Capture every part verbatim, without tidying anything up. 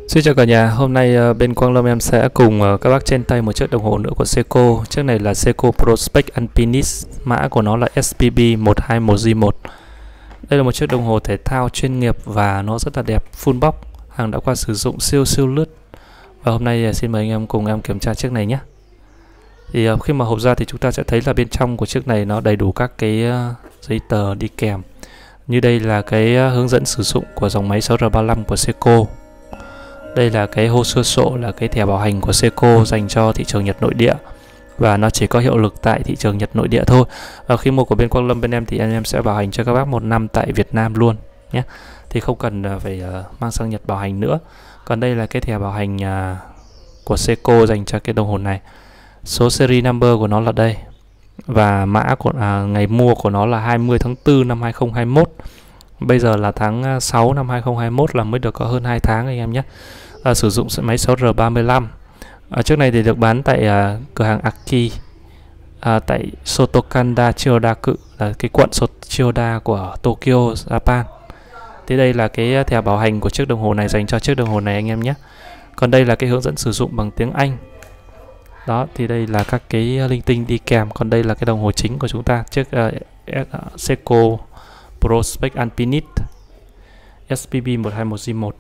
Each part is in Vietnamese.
Xin chào cả nhà, hôm nay uh, bên Quang Lâm em sẽ cùng uh, các bác trên tay một chiếc đồng hồ nữa của Seiko. Chiếc này là Seiko Prospex Alpinist, mã của nó là S P B một hai một G một. Đây là một chiếc đồng hồ thể thao chuyên nghiệp và nó rất là đẹp, full box, hàng đã qua sử dụng, siêu siêu lướt. Và hôm nay uh, xin mời anh em cùng em kiểm tra chiếc này nhé. Thì uh, khi mà hộp ra thì chúng ta sẽ thấy là bên trong của chiếc này nó đầy đủ các cái uh, giấy tờ đi kèm. Như đây là cái uh, hướng dẫn sử dụng của dòng máy sáu R ba mươi lăm của Seiko. Đây là cái hồ sơ sổ, là cái thẻ bảo hành của Seiko dành cho thị trường Nhật nội địa, và nó chỉ có hiệu lực tại thị trường Nhật nội địa thôi. Và khi mua của bên Quang Lâm bên em thì anh em sẽ bảo hành cho các bác một năm tại Việt Nam luôn nhé, thì không cần phải uh, mang sang Nhật bảo hành nữa. Còn đây là cái thẻ bảo hành uh, của Seiko dành cho cái đồng hồ này. Số series number của nó là đây, và mã của uh, ngày mua của nó là hai mươi tháng tư năm hai không hai mốt. Bây giờ là tháng sáu năm hai không hai mốt, là mới được có hơn hai tháng anh em nhé. À, sử dụng máy sáu R ba mươi lăm. À, chiếc này thì được bán tại à, cửa hàng Aki, à, tại Sotokanda Chiyoda-ku, là cái quận Chiyoda của Tokyo, Japan. Thì đây là cái thẻ bảo hành của chiếc đồng hồ này dành cho chiếc đồng hồ này anh em nhé. Còn đây là cái hướng dẫn sử dụng bằng tiếng Anh. Đó, thì đây là các cái linh tinh đi kèm. Còn đây là cái đồng hồ chính của chúng ta, chiếc uh, Seiko Prospex Alpinist S P B một hai một G một.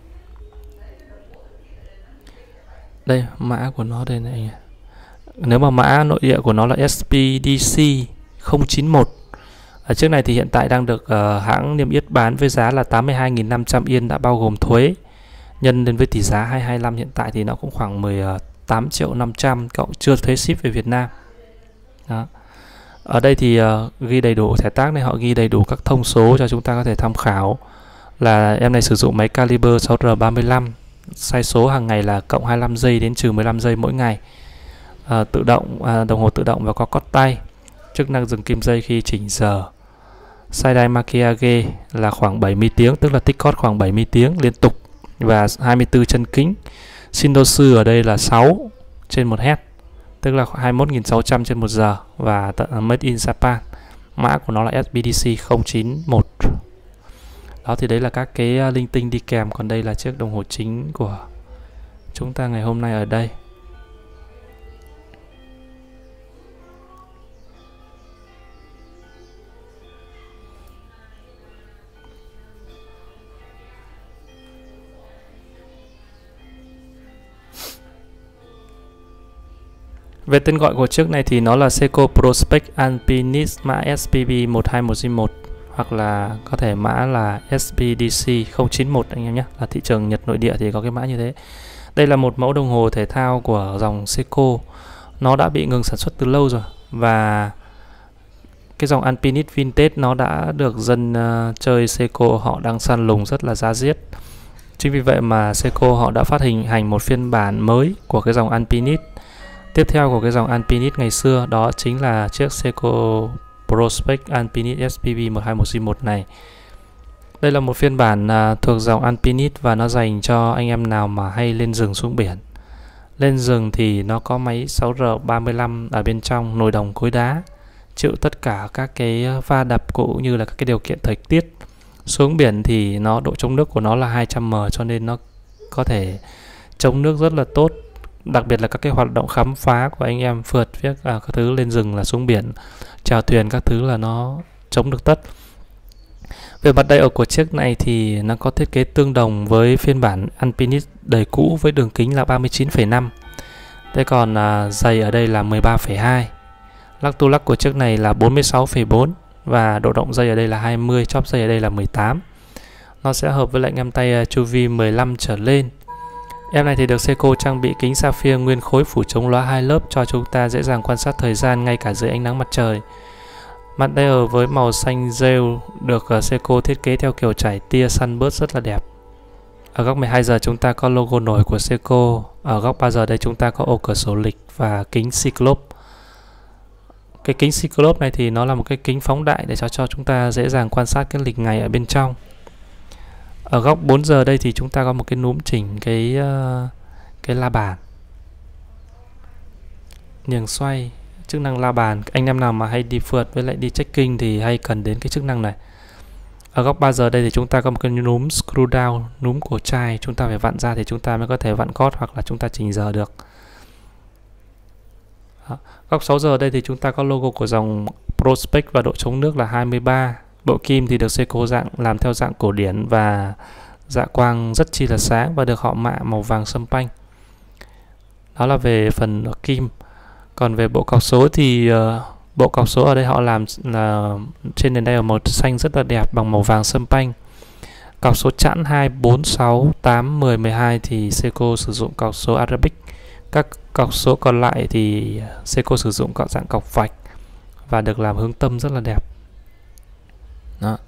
Đây, mã của nó đây này. Nếu mà mã nội địa của nó là S P D C không chín một. Ở chiếc này thì hiện tại đang được uh, hãng niêm yết bán với giá là tám mươi hai nghìn năm trăm yên, đã bao gồm thuế. Nhân lên với tỷ giá hai hai lăm hiện tại thì nó cũng khoảng mười tám triệu năm trăm cộng chưa thuế ship về Việt Nam. Đó. Ở đây thì uh, ghi đầy đủ thẻ tác này, họ ghi đầy đủ các thông số cho chúng ta có thể tham khảo. Là em này sử dụng máy caliber sáu R ba mươi lăm, sai số hàng ngày là cộng hai mươi lăm giây đến trừ mười lăm giây mỗi ngày. À, tự động, à, đồng hồ tự động và có cót tay, chức năng dừng kim dây khi chỉnh giờ. Sai đai Makiage là khoảng bảy mươi tiếng, tức là tích cót khoảng bảy mươi tiếng liên tục, và hai mươi tư chân kính. Shindosu ở đây là sáu trên một hertz, tức là hai mươi mốt nghìn sáu trăm trên một giờ, và made in Japan. Mã của nó là S P D C không chín một. Đó, thì đấy là các cái linh tinh đi kèm. Còn đây là chiếc đồng hồ chính của chúng ta ngày hôm nay ở đây. Về tên gọi của chiếc này thì nó là Seiko Prospex Alpinist, mã S P B một hai một G một, hoặc là có thể mã là S P D C không chín một anh em nhé, là thị trường Nhật nội địa thì có cái mã như thế. Đây là một mẫu đồng hồ thể thao của dòng Seiko. Nó đã bị ngừng sản xuất từ lâu rồi, và cái dòng Alpinist Vintage nó đã được dân uh, chơi Seiko họ đang săn lùng rất là da diết. Chính vì vậy mà Seiko họ đã phát hình hành một phiên bản mới của cái dòng Alpinist. Tiếp theo của cái dòng Alpinist ngày xưa đó chính là chiếc Seiko Prospex Alpinist S P B một hai một G một này. Đây là một phiên bản uh, thuộc dòng Alpinist, và nó dành cho anh em nào mà hay lên rừng xuống biển. Lên rừng thì nó có máy sáu R ba mươi lăm ở bên trong, nồi đồng cối đá, chịu tất cả các cái va đập cũng như là các cái điều kiện thời tiết. Xuống biển thì nó độ chống nước của nó là hai trăm mờ, cho nên nó có thể chống nước rất là tốt. Đặc biệt là các cái hoạt động khám phá của anh em, phượt viết à, các thứ lên rừng là xuống biển, chèo thuyền các thứ là nó chống được tất. Về mặt đai ở của chiếc này thì nó có thiết kế tương đồng với phiên bản Alpinist đời cũ, với đường kính là ba mươi chín phẩy năm. Thế còn à, dày ở đây là mười ba phẩy hai. Lắc tu lắc của chiếc này là bốn mươi sáu phẩy bốn, và độ động dây ở đây là hai mươi, chóp dây ở đây là mười tám. Nó sẽ hợp với lại em tay chu vi mười lăm trở lên. Em này thì được Seiko trang bị kính sapphire nguyên khối phủ chống lóa hai lớp, cho chúng ta dễ dàng quan sát thời gian ngay cả dưới ánh nắng mặt trời. Mặt dial với màu xanh rêu được Seiko thiết kế theo kiểu trải tia sunburst rất là đẹp. Ở góc mười hai giờ chúng ta có logo nổi của Seiko. Ở góc ba giờ đây chúng ta có ô cửa sổ lịch và kính Cyclope. Cái kính Cyclope này thì nó là một cái kính phóng đại để cho cho chúng ta dễ dàng quan sát cái lịch ngày ở bên trong. Ở góc bốn giờ đây thì chúng ta có một cái núm chỉnh cái uh, cái la bàn, nhường xoay, chức năng la bàn. Anh em nào mà hay đi phượt với lại đi trekking thì hay cần đến cái chức năng này. Ở góc ba giờ đây thì chúng ta có một cái núm screw down, núm cổ chai, chúng ta phải vặn ra thì chúng ta mới có thể vặn cót hoặc là chúng ta chỉnh giờ được. Đó. Góc sáu giờ đây thì chúng ta có logo của dòng Prospect và độ chống nước là hai mươi ba. Bộ kim thì được Seiko dạng làm theo dạng cổ điển và dạ quang rất chi là sáng và được họ mạ màu vàng sâm panh. Đó là về phần kim. Còn về bộ cọc số thì uh, bộ cọc số ở đây họ làm là trên nền đai màu xanh rất là đẹp bằng màu vàng sâm panh. Cọc số chẵn hai, bốn, sáu, tám, mười, mười hai thì Seiko sử dụng cọc số Arabic. Các cọc số còn lại thì Seiko sử dụng cọc dạng cọc vạch và được làm hướng tâm rất là đẹp. Đó.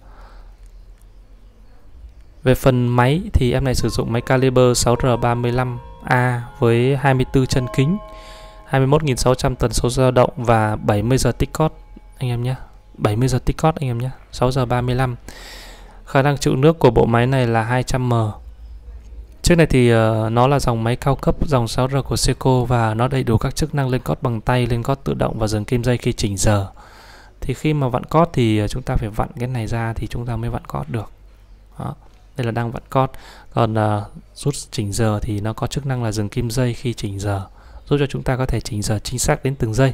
Về phần máy thì em này sử dụng máy caliber sáu R ba mươi lăm A với hai mươi tư chân kính, hai mươi mốt nghìn sáu trăm tần số dao động và bảy mươi giờ tích cót anh em nhé. bảy mươi giờ tích cót anh em nhé. sáu giờ ba mươi lăm. Khả năng chịu nước của bộ máy này là hai trăm ml. Chiếc này thì uh, nó là dòng máy cao cấp dòng sáu R của Seiko và nó đầy đủ các chức năng lên cót bằng tay, lên cót tự động và dừng kim dây khi chỉnh giờ. Thì khi mà vặn cót thì chúng ta phải vặn cái này ra thì chúng ta mới vặn cót được. Đó. Đây là đang vặn cót. Còn uh, rút chỉnh giờ thì nó có chức năng là dừng kim dây khi chỉnh giờ, giúp cho chúng ta có thể chỉnh giờ chính xác đến từng giây.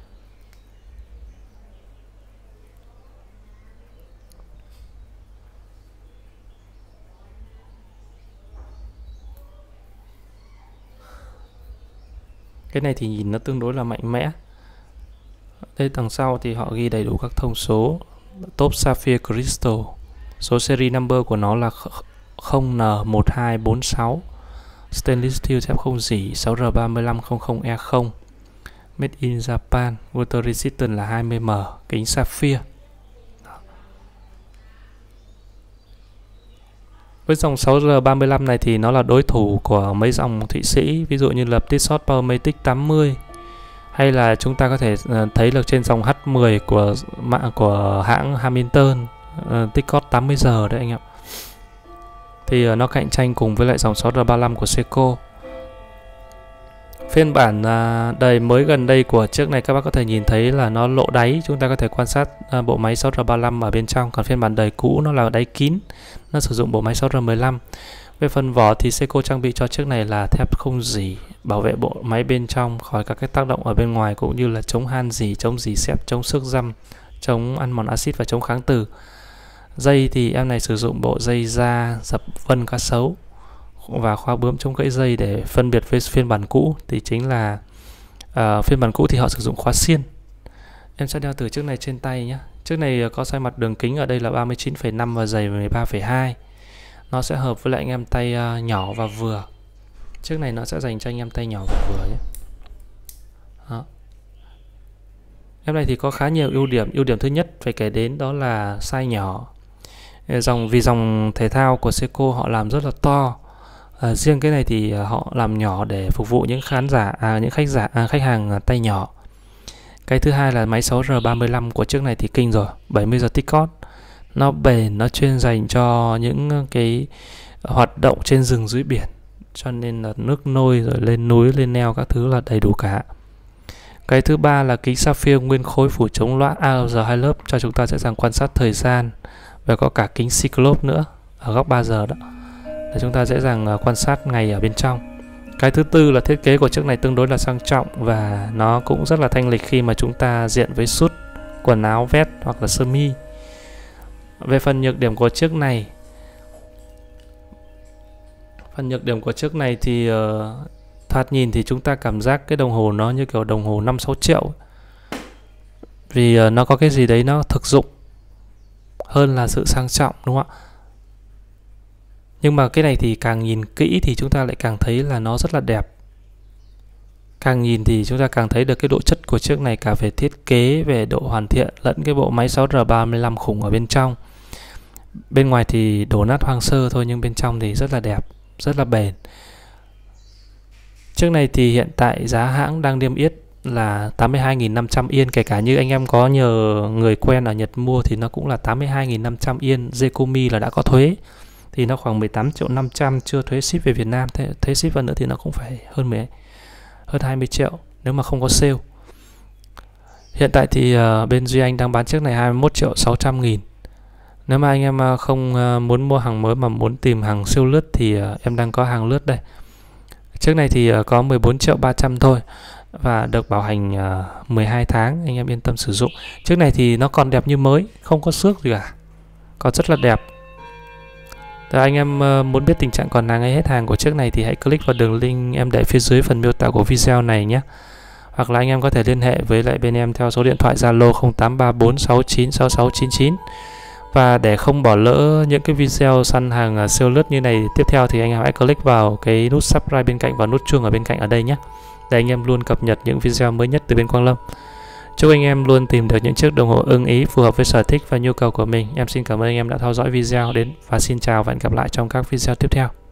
Cái này thì nhìn nó tương đối là mạnh mẽ. Đây đằng sau thì họ ghi đầy đủ các thông số. Top Sapphire Crystal. Số series number của nó là không N một hai bốn sáu. Stainless steel thép không rỉ sáu R ba mươi lăm không không E không. Made in Japan. Water resistant là hai mươi m. Kính sapphire. Với dòng sáu R ba mươi lăm này thì nó là đối thủ của mấy dòng Thụy Sĩ, ví dụ như là Tissot Powermatic tám mươi, hay là chúng ta có thể thấy được trên dòng H mười của mạng của hãng Hamilton, uh, Tissot tám mươi giờ đấy anh em. Thì uh, nó cạnh tranh cùng với lại dòng sáu R ba mươi lăm của Seiko. Phiên bản uh, đời mới gần đây của chiếc này các bác có thể nhìn thấy là nó lộ đáy, chúng ta có thể quan sát uh, bộ máy sáu R ba mươi lăm ở bên trong. Còn phiên bản đời cũ nó là đáy kín, nó sử dụng bộ máy sáu R mười lăm. Về phần vỏ thì Seiko trang bị cho chiếc này là thép không rỉ, bảo vệ bộ máy bên trong khỏi các cái tác động ở bên ngoài, cũng như là chống han rỉ, chống rỉ sét, chống xước răm, chống ăn mòn axit và chống kháng từ. Dây thì em này sử dụng bộ dây da dập vân cá sấu và khóa bướm chống gãy dây, để phân biệt với phiên bản cũ thì chính là uh, phiên bản cũ thì họ sử dụng khóa xiên. Em sẽ đeo thử chiếc này trên tay nhé. Chiếc này có size mặt đường kính ở đây là ba mươi chín phẩy năm và dày mười ba phẩy hai. Nó sẽ hợp với lại anh em tay uh, nhỏ và vừa. Chiếc này nó sẽ dành cho anh em tay nhỏ và vừa nhé. Đó. Em này thì có khá nhiều ưu điểm. Ưu điểm thứ nhất phải kể đến đó là size nhỏ. Dòng vì dòng thể thao của Seiko họ làm rất là to. À, riêng cái này thì họ làm nhỏ để phục vụ những khán giả, à, những khách giả, à, khách hàng tay nhỏ. Cái thứ hai là máy sáu R ba mươi lăm của chiếc này thì kinh rồi, bảy mươi giờ tích cót. Nó bền, nó chuyên dành cho những cái hoạt động trên rừng dưới biển, cho nên là nước nôi rồi lên núi, lên neo các thứ là đầy đủ cả. Cái thứ ba là kính sapphire nguyên khối phủ chống loãng A L R hai lớp, cho chúng ta sẽ dàng quan sát thời gian. Và có cả kính Cyclope nữa ở góc ba giờ đó, để chúng ta dễ dàng quan sát ngày ở bên trong. Cái thứ tư là thiết kế của chiếc này tương đối là sang trọng và nó cũng rất là thanh lịch khi mà chúng ta diện với sút, quần áo vest hoặc là sơ mi. Về phần nhược điểm của chiếc này, phần nhược điểm của chiếc này thì uh, thoạt nhìn thì chúng ta cảm giác cái đồng hồ nó như kiểu đồng hồ năm sáu triệu, vì uh, nó có cái gì đấy nó thực dụng hơn là sự sang trọng, đúng không ạ? Nhưng mà cái này thì càng nhìn kỹ thì chúng ta lại càng thấy là nó rất là đẹp. Càng nhìn thì chúng ta càng thấy được cái độ chất của chiếc này, cả về thiết kế, về độ hoàn thiện, lẫn cái bộ máy sáu R ba mươi lăm khủng ở bên trong. Bên ngoài thì đổ nát hoang sơ thôi, nhưng bên trong thì rất là đẹp, rất là bền. Chiếc này thì hiện tại giá hãng đang niêm yết là tám mươi hai nghìn năm trăm yên. Kể cả như anh em có nhờ người quen ở Nhật mua thì nó cũng là tám mươi hai nghìn năm trăm yên. Zekomi là đã có thuế, thì nó khoảng mười tám triệu năm trăm chưa thuế ship về Việt Nam. Thế thuế ship vào nữa thì nó cũng phải hơn mười, hơn hai mươi triệu nếu mà không có sale. Hiện tại thì uh, bên Duy Anh đang bán chiếc này hai mươi mốt triệu sáu trăm nghìn. Nếu mà anh em không muốn mua hàng mới mà muốn tìm hàng siêu lướt thì em đang có hàng lướt đây. Chiếc này thì có mười bốn triệu ba trăm thôi và được bảo hành mười hai tháng, anh em yên tâm sử dụng. Chiếc này thì nó còn đẹp như mới, không có xước gì cả, còn rất là đẹp. Nếu anh em muốn biết tình trạng còn hàng hay hết hàng của chiếc này thì hãy click vào đường link em để phía dưới phần miêu tả của video này nhé. Hoặc là anh em có thể liên hệ với lại bên em theo số điện thoại Zalo không tám ba bốn sáu chín sáu sáu chín chín. Và để không bỏ lỡ những cái video săn hàng siêu lướt như này tiếp theo thì anh em hãy click vào cái nút subscribe bên cạnh và nút chuông ở bên cạnh ở đây nhé, để anh em luôn cập nhật những video mới nhất từ bên Quang Lâm. Chúc anh em luôn tìm được những chiếc đồng hồ ưng ý phù hợp với sở thích và nhu cầu của mình. Em xin cảm ơn anh em đã theo dõi video đến và xin chào và hẹn gặp lại trong các video tiếp theo.